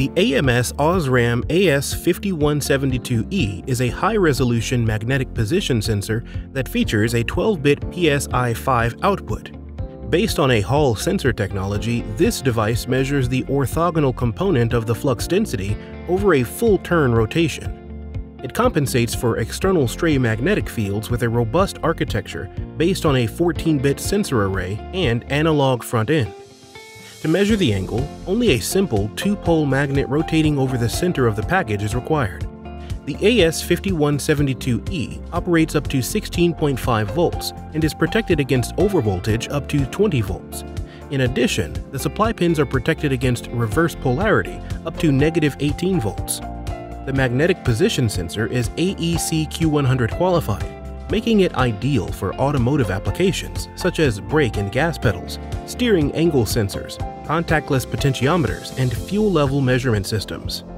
The ams OSRAM AS5172E is a high-resolution magnetic position sensor that features a 12-bit PSI-5 output. Based on a Hall sensor technology, this device measures the orthogonal component of the flux density over a full turn rotation. It compensates for external stray magnetic fields with a robust architecture based on a 14-bit sensor array and analog front end. To measure the angle, only a simple 2-pole magnet rotating over the center of the package is required. The AS5172E operates up to 16.5 volts and is protected against overvoltage up to 20 volts. In addition, the supply pins are protected against reverse polarity up to -18 volts. The magnetic position sensor is AEC Q100 qualified, making it ideal for automotive applications such as brake and gas pedals, steering angle sensors, contactless potentiometers, and fuel level measurement systems.